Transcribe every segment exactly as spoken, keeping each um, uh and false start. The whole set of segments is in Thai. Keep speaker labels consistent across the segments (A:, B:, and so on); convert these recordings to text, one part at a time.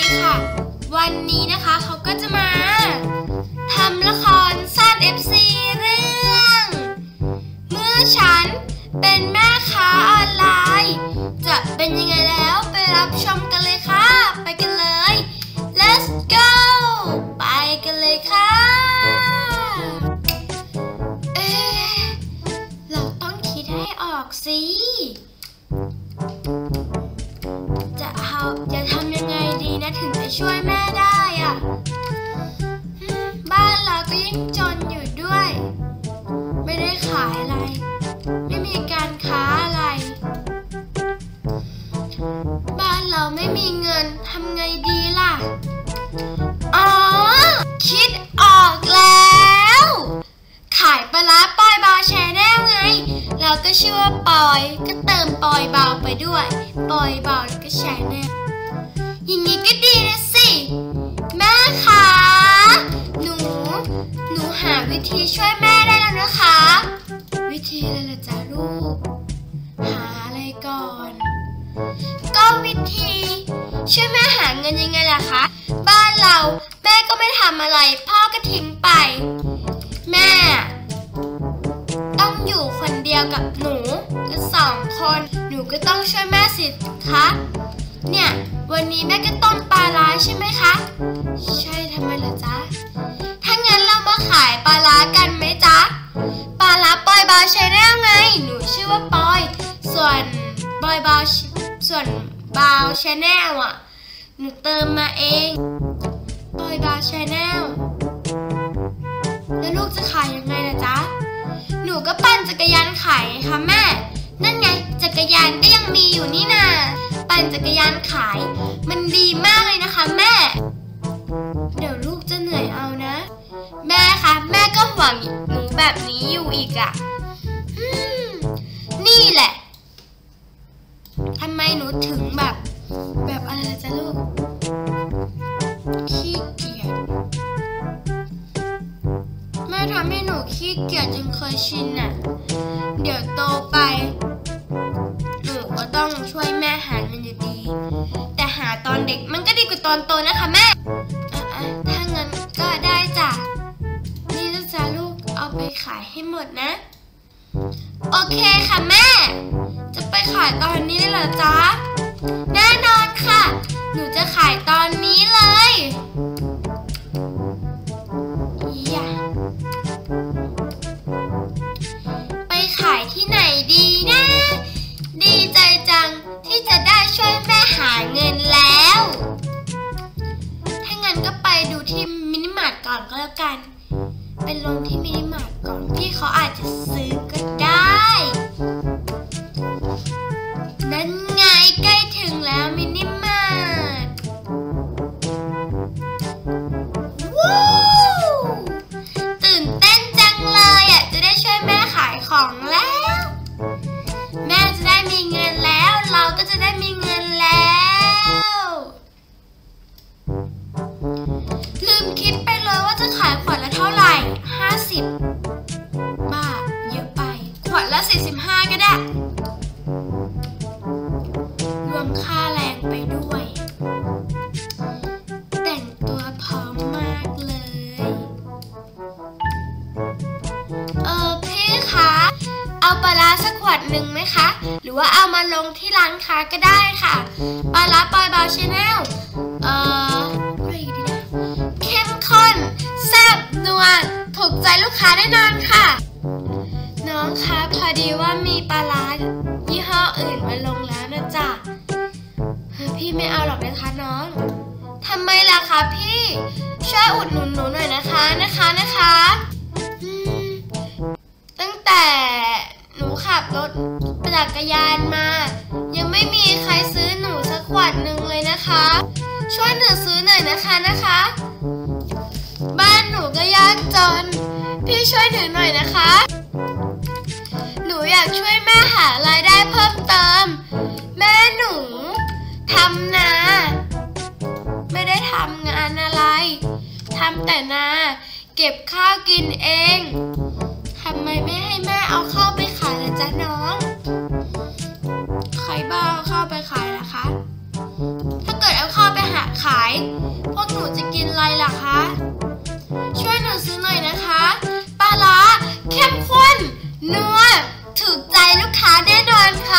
A: ค่ะวันนี้นะคะเขาก็จะมาทำละครสั้น เอฟ ซี เรื่องเมื่อฉันเป็นแม่ค้าออนไลน์จะเป็นยังไงแล้วไปรับชมกันเลยค่ะไปกันเลย let's go ไปกันเลยค่ะเอ๊ะเราต้องคิดให้ออกสิจะเอาจะทำยังไงดีนะถึงจะช่วยแม่ได้อ่ะบ้านเราก็ยิ่งจนอยู่ด้วยไม่ได้ขายอะไรไม่มีการค้าอะไรบ้านเราไม่มีเงินทำไงดีล่ะอ๋อคิดออกแล้วขายปลาร้าปอยบาวแชนแนลไงเราก็ชื่อว่าปอยก็เติมปอยบาวไปด้วยปอยบาวแล้วก็แชนแนลอย่างนี้ก็ดีนะสิแม่คะหนูหนูหาวิธีช่วยแม่ได้แล้วนะคะวิธีอะไรล่ะจ๊ะลูกหาอะไรก่อนก็วิธีช่วยแม่หาเงินยังไงล่ะคะบ้านเราแม่ก็ไม่ทำอะไรพ่อก็ทิ้งไปแม่ต้องอยู่คนเดียวกับหนูก็สองคนหนูก็ต้องช่วยแม่สิคะเนี่ยวันนี้แม่ก็ต้มปลาร้าใช่ไหมคะใช่ทำไมล่ะจ๊ะถ้างั้นเรามาขายปลาร้ากันไหมจ๊ะปลาร้าปอยบาวแชนแนลไงหนูชื่อว่าปอยส่วนปอยบาวส่วนบาวแชนแนลอ่ะหนูเติมมาเองปอยบาวแชนแนลแล้วลูกจะขายยังไงล่ะจ๊ะหนูก็ปั่นจักรยานขายไงคะแม่นั่นไงจักรยานก็ยังมีอยู่นี่นาปั่นจักรยานขายมันดีมากเลยนะคะแม่เดี๋ยวลูกจะเหนื่อยเอานะแม่คะแม่ก็หวังหนูแบบนี้อยู่อีกอ่ะนี่แหละทำไมหนูถึงแบบแบบอะไรล่ะจ๊ะลูกขี้เกียจแม่ทำให้หนูขี้เกียจจนเคยชินน่ะเดี๋ยวโตไปหนูก็ต้องช่วยแม่หาเงินอยู่ดีแต่หาตอนเด็กมันก็ดีกว่าตอนโตนะคะแม่อ่ะถ้างั้นก็ได้จ้ะนี่ลูกจ้าลูกเอาไปขายให้หมดนะโอเคค่ะแม่จะไปขายตอนนี้เลยเหรอจ๊ะแน่นอนค่ะหนูจะขายตอนนี้เลยอย่าไปขายที่ไหนดีนะดีใจจังที่จะได้ช่วยแม่หาเงินแล้วถ้างั้นก็ไปดูที่มินิมาร์ทก่อนก็แล้วกันเป็นลงที่มินิมาร์ทก่อนพี่เขาอาจจะซื้อก็ได้นั่นไงใกล้ถึงแล้วมินิมาร์ทว้าวตื่นเต้นจังเลยอ่ะจะได้ช่วยแม่ขายของแล้วแม่จะได้มีเงินแล้วเราก็จะได้มีเงินแล้วลืมคิดไปเลยว่าจะขายขวดละเท่าไหร่ห้าสิบบาทเยอะไปขวดละสี่สิบห้าก็ได้รวมค่าแรงไปด้วยแต่งตัวพร้อมมากเลยเออพี่คะเอาปลาร้าสักขวดหนึ่งไหมคะหรือว่าเอามาลงที่ร้านค้าก็ได้ค่ะปลาร้าปอยบาวแชนแนลเอ่ออะไรดีนะเข้มข้นแซ่บนัวถูกใจลูกค้าแน่นอนค่ะน้องคะพอดีว่ามีปลาร้ายี่ห้ออื่นมาลงแล้วนะจ๊ะพี่ไม่เอาหรอกนะคะน้องทำไมล่ะคะพี่ช่วยอุดหนุนหนูหน่อยนะคะนะคะนะคะตั้งแต่หนูขับรถจักรยานมายังไม่มีใครซื้อหนูสักขวดหนึ่งเลยนะคะช่วยหนูซื้อหน่อยนะคะนะคะบ้านหนูก็ยากจนพี่ช่วยหนูหน่อยนะคะหนูอยากช่วยแม่หารายได้เพิ่มเติมแม่หนูทำนาไม่ได้ทำงานอะไรทำแต่นาเก็บข้าวกินเองทำไมไม่ให้แม่เอาข้าวไปขายล่ะจ๊ะน้องใครบ้าเอาข้าวไปขายล่ะคะถ้าเกิดเอาข้าวไปหาขาย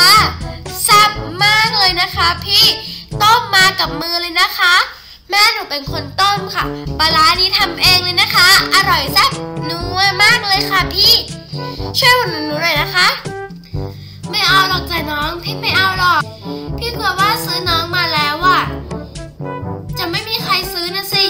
A: แซ่บมากเลยนะคะพี่ต้มมากับมือเลยนะคะแม่หนูเป็นคนต้มค่ะปลาร้านี้ทำเองเลยนะคะอร่อยแซ่บนัวมากเลยค่ะพี่ช่วยอุดหนุนหนูหน่อยนะคะไม่เอาหรอกจ้ะน้องพี่ไม่เอาหรอกพี่กลัวว่าซื้อน้องมาแล้วอ่ะจะไม่มีใครซื้อนะสิ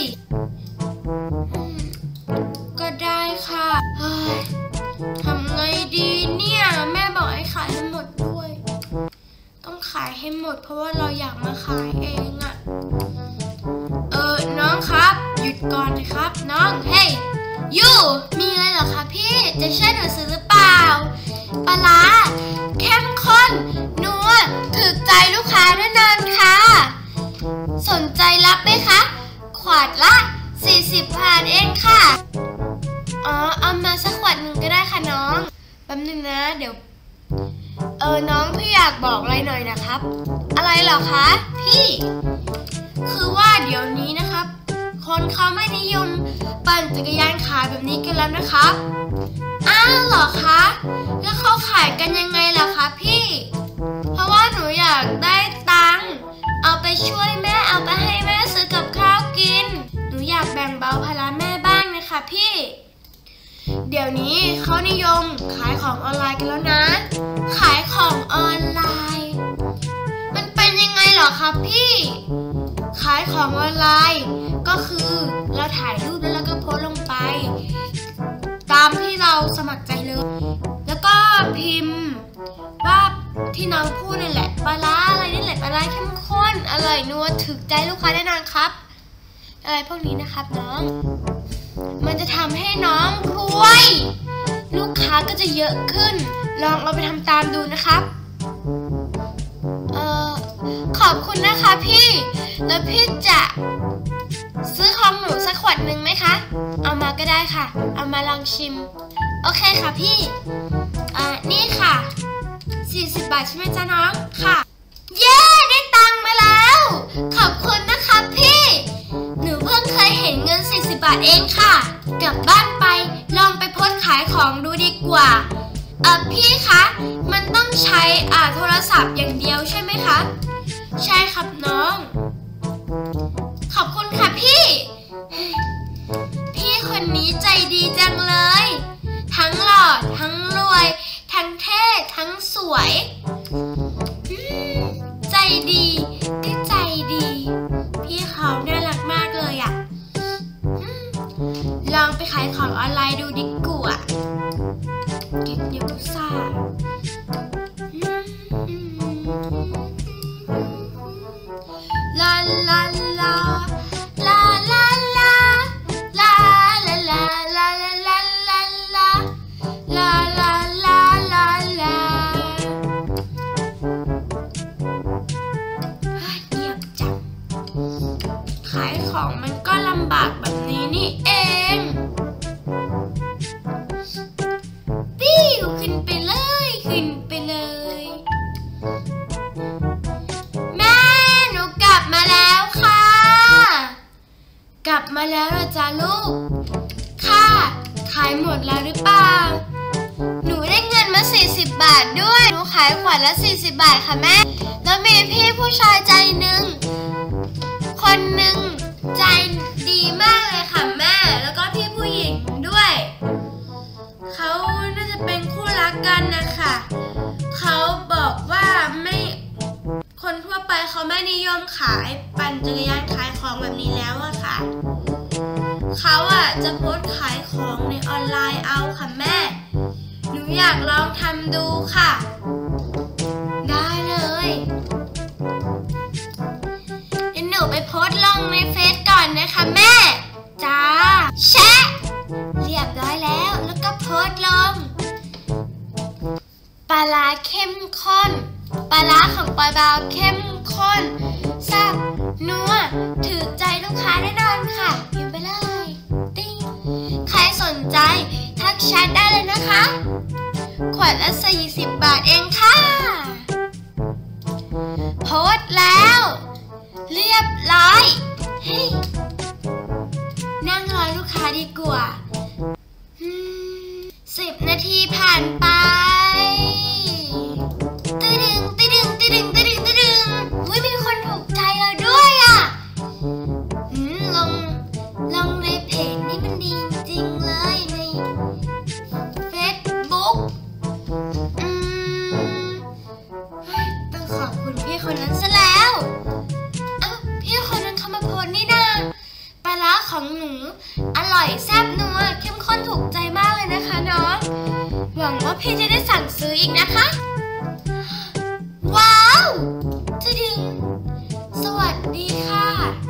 A: ก็ได้ค่ะเฮ้ยทำไงดีเนี่ยแม่บอกให้ขายให้หมดด้วยต้องขายให้หมดเพราะว่าเราอยากมาขายเองอะเออน้องครับหยุดก่อนนะครับน้องเฮ้ยยูมีอะไรเหรอคะพี่จะช่วยหนูซื้อหรือเปล่าปลาร้าเข้มข้นนัวถูกใจลูกค้าแน่นอนค่ะสนใจรับไหมคะขวดละสี่สิบบาทเองค่ะอ๋อเอามาสักขวดหนึ่งก็ได้ค่ะน้องแป๊บนึงนะเดี๋ยวเออน้องพี่อยากบอกอะไรหน่อยนะครับอะไรเหรอคะพี่คือว่าเดี๋ยวนี้นะครับคนเขาไม่นิยมปั่นจักรยานขายแบบนี้กันแล้วนะครับอ้าวเหรอคะแล้วเขาขายกันยังไงล่ะคะพี่เพราะว่าหนูอยากได้ตังค์เอาไปช่วยแม่เอาไปให้แม่ซื้อกับข้าวกินหนูอยากแบ่งเบาภาระแม่บ้างนะคะพี่เดี๋ยวนี้เขานิยมขายของออนไลน์กันแล้วนะขายของออนไลน์มันเป็นยังไงเหรอคะพี่ขายของออนไลน์ก็คือเราถ่ายรูปแล้วเราก็โพสลงไปตามที่เราสมัครใจเลยแล้วก็พิมพ์ว่าที่น้องพูดนั่นแหละปลาร้าอะไรนี่แหละปลาร้าเข้มข้นอร่อยนัวถึกใจลูกค้าแน่นอนครับอะไรพวกนี้นะครับน้องมันจะทำให้น้องรวยลูกค้าก็จะเยอะขึ้นลองเอาไปทำตามดูนะครับเอ่อขอบคุณนะคะพี่แล้วพี่จะซื้อของหนูสักขวดหนึ่งไหมคะเอามาก็ได้ค่ะเอามาลองชิมโอเคค่ะพี่อ่านี่ค่ะสี่สิบบาทใช่ไหมจ๊ะน้องค่ะเย้ได้ตังค์มาแล้วขอบคุณนะคะพี่หนูเพิ่งเคยเห็นเงินสี่สิบบาทเองค่ะกลับบ้านไปลองไปโพสขายของดูดีกว่าเออพี่คะมันต้องใช้อ่าโทรศัพท์อย่างเดียวใช่ไหมคะใช่ครับน้องขอบคุณค่ะพี่พี่คนนี้ใจดีจังเลยทั้งหล่อทั้งรวยทั้งเท่ทั้งสวยใจดีก็ใจดีพี่เขาน่ารักมากเลยอ่ะลองไปขายของออนไลน์ดูดีกว่าเก็บเยอะซ่าลาลาลาลาลาลาลาลาลาลาลาลาลาลาลาลาลาลาลาเงียบจังขายของมันก็ลำบากแบบนี้นี่เองปิ้วขึ้นไปเลยขึ้นไปเลยแม่หนูกลับมาแล้วค่ะกลับมาแล้วเหรอจ๊ะลูกค่ะขายหมดแล้วหรือเปล่าหนูได้เงินมาสี่สิบบาทด้วยหนูขายขวดละสี่สิบบาทค่ะแม่แล้วมีพี่ผู้ชายใจหนึ่งคนหนึ่งใจดีมากเลยค่ะแม่แล้วก็พี่ผู้หญิงด้วยเขาน่าจะเป็นคู่รักกันนะคะเขาบอกว่าไม่คนทั่วไปเขาไม่นิยมขายปั่นจักรยานขายของแบบนี้แล้วอะค่ะเขาอะจะโพสต์ขายของในออนไลน์เอาค่ะแม่หนูอยากลองทำดูค่ะได้เลยเดี๋ยวหนูไปโพสต์ลงในเฟซก่อนนะคะแม่จ้าแชะเรียบร้อยแล้วแล้วก็โพสต์ลงปลาร้าเข้มข้นปลาร้าของปอยบาวเข้มข้นแซ่บนัวถือใจลูกค้าแน่นอนค่ะพิมพ์ไปเลยติ๊งใครสนใจทักแชทได้เลยนะคะขวดละสี่สิบบาทเองค่ะโพสต์แล้วเรียบร้อยเฮ้ยนั่งรอลูกค้าดีกว่าสิบนาทีผ่านไปตึ้งอยแซ่บนัวเข้มข้นถูกใจมากเลยนะคะน้องหวังว่าพี่จะได้สั่งซื้ออีกนะคะว้าวจะดึงสวัสดีค่ะ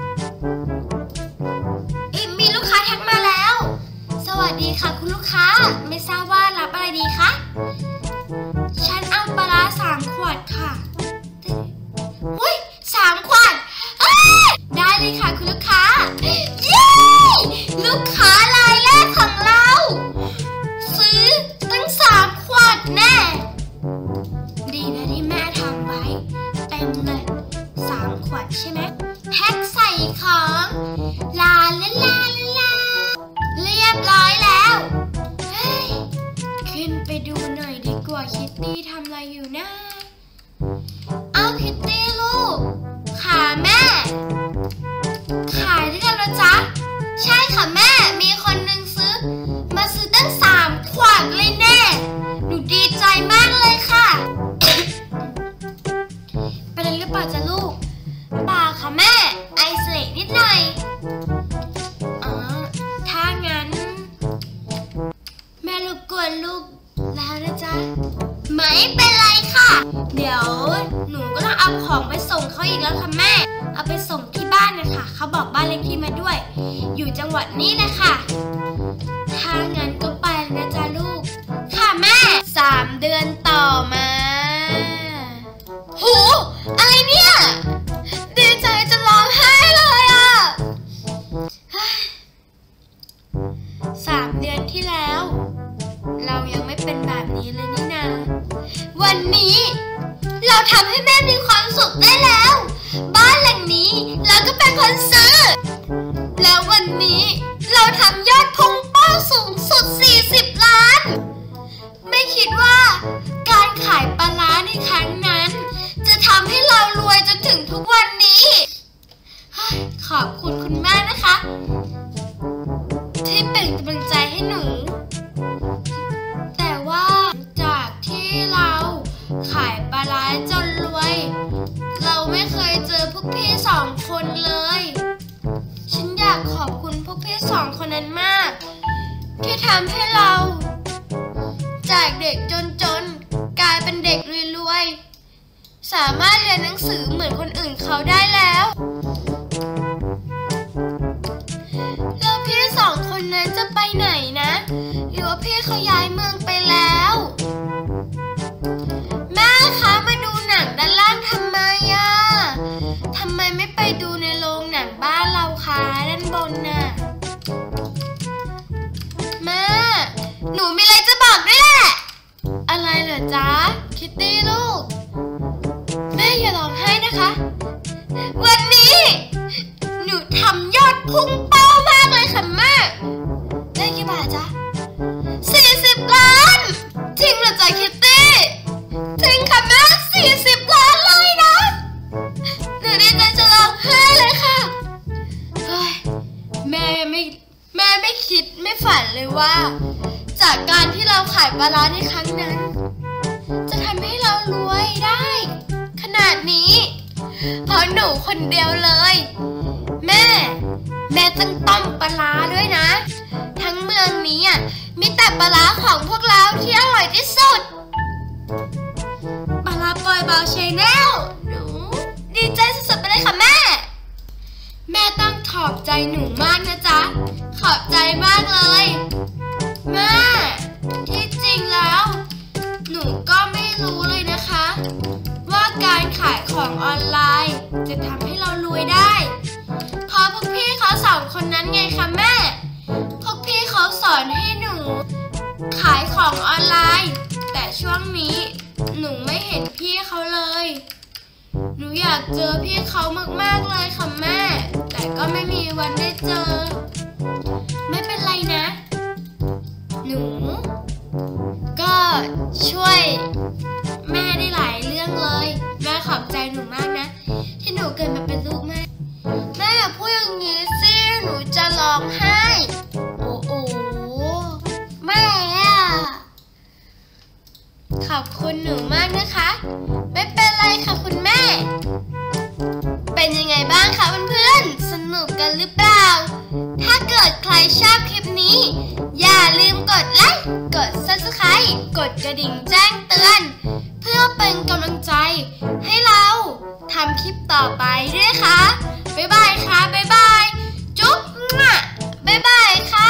A: มีลูกค้าทักมาแล้วสวัสดีค่ะคุณลูกค้าไม่ทราบว่ารับอะไรดีคะฉันเอาปลาร้าสามขวดค่ะอุ้ยสามขวดได้เลยค่ะคุณลูกค้าเย้ลูกค้ารายแรกของเราซื้อตั้งสามขวดแน่ดีนะที่แม่ทำไว้เต็มเลยสามขวดใช่ไหมแพ็คใส่ของลาลาลาลาเรียบร้อยแล้วเฮ้ยขึ้นไปดูหน่อยดีกว่าคิตตี้ทำอะไรอยู่นะเอาคิตตี้ลูกขาแม่ขายด้วยกันเหรอจ๊ะใช่ค่ะแม่มีคนหนึ่งซื้อมาซื้อตั้งสามขวดเลยแน่หนูดีใจมากเลยค่ะ เป็นอะไรหรือเปล่าจ๊ะลูกเปล่าค่ะแม่ไอเสลดนิดหน่อยอ๋อถ้างั้นแม่รบกวนลูกแล้วนะจ๊ะไม่เป็นไรค่ะเดี๋ยวหนูก็ต้องเอาของไปส่งเขาอีกแล้วค่ะแม่เอาไปส่งที่บ้านนะคะเขาบอกบ้านเลขที่มาด้วยอยู่จังหวัดนี้นะคะถ้างั้นก็ไปนะจ๊ะลูกค่ะแม่สามเดือนต่อมาโหอะไรเนี่ยดีใจจะร้องไห้เลยอ่ะสามเดือนที่แล้วเรายังไม่เป็นแบบนี้เลยนี่นาวันนี้เราทำให้แม่มีความสุขได้แล้วบ้านหลังนี้เราก็เป็นคนซื้อแล้ววันนี้เราทำยอดพุ่งเป้าสูงสุดสี่สิบล้านไม่คิดว่าการขายปลาร้าในครั้งนั้นจะทำให้เรารวยจนถึงทุกวันนี้ขอบคุณคุณแม่นะคะที่เป็นกำลังใจให้หนูแต่ว่าจากที่เราขายปลาร้าจนรวยเราไม่เคยเจอพวกพี่สองคนเลยฉันอยากขอบคุณพวกพี่สองคนนั้นมากที่ทำให้เราจากเด็กจนๆกลายเป็นเด็กรวยๆสามารถเรียนหนังสือเหมือนคนอื่นเขาได้แล้วแล้วพี่สองคนนั้นจะไปไหนนะหรือว่าพี่เขาย้ายเมืองไปแล้วแม่คะมาดูหนังด้านล่างทำไมอ่ะทำไมไม่ไปดูในโรงหนังบ้านเราคะด้านบนน่ะแม่หนูมีอะไรจะบอกด้วยแหละอะไรเหรอจ๊ะคิตตี้ลูกแม่อย่าร้องไห้นะคะวันนี้หนูทำยอดพุ่งเป้ามากเลยค่ะแม่ได้กี่บาทจ๊ะสี่สิบล้านจริงเหรอจ๊ะคิตตี้จริงค่ะแม่สี่สิบล้านเลยนะหนูดีใจจะร้องไห้เลยค่ะเฮ้ยแม่ไม่แม่ไม่คิดไม่ฝันเลยว่าจากการที่เราขายปลาร้าในครั้งนั้นจะทำให้เรารวยได้ขนาดนี้เพราะหนูคนเดียวเลยแม่แม่ต้องต้มปลาร้าด้วยนะทั้งเมืองนี้อ่ะมีแต่ปลาร้าของพวกเราที่อร่อยที่สุดปลาร้าปอยบาวชแนลหนูดีใจสุดๆไปเลยค่ะแม่แม่ต้องขอบใจหนูมากนะจ๊ะขอบใจมากเลยแม่ที่จริงแล้วหนูก็ไม่รู้เลยนะคะว่าการขายของออนไลน์จะทำให้เรารวยได้เพราะพวกพี่เขาสองคนนั้นไงคะแม่พวกพี่เขาสอนให้หนูขายของออนไลน์แต่ช่วงนี้หนูไม่เห็นพี่เขาเลยหนูอยากเจอพี่เขามากๆเลยค่ะแม่แต่ก็ไม่มีวันได้เจอไม่เป็นไรนะหนูก็ช่วยแม่ได้หลายเรื่องเลยแม่ขอบใจหนูมากนะที่หนูเกิดมาเป็นลูกแม่แม่อย่าพูดอย่างนี้สิหนูจะร้องไห้โอ้โหแม่ขอบคุณหนูมากนะคะไม่เป็นไรค่ะคุณแม่เป็นยังไงบ้างคะเพื่อนๆสนุกกันหรือเปล่าถ้าเกิดใครชอบคลิปนี้อย่าลืมกดไลค์กด ซับสไครบ์ กดกระดิ่งแจ้งเตือนเพื่อเป็นกำลังใจให้เราทำคลิปต่อไปด้วยค่ะบ๊ายบายค่ะบ๊ายบายจุ๊บบ๊ายบายค่ะ